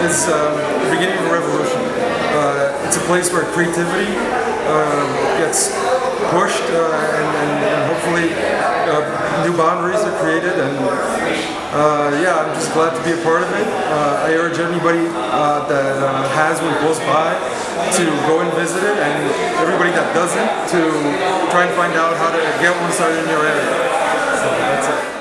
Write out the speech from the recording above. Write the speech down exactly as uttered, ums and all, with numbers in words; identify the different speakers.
Speaker 1: is um, the beginning of a revolution. Uh, it's a place where creativity uh, gets pushed uh, and, and, and hopefully uh, new boundaries are created. And uh, yeah, I'm just glad to be a part of it. Uh, I urge anybody uh, that uh, has one close by to go and visit it, and everybody that doesn't to try and find out how to get one started in your area. So that's it.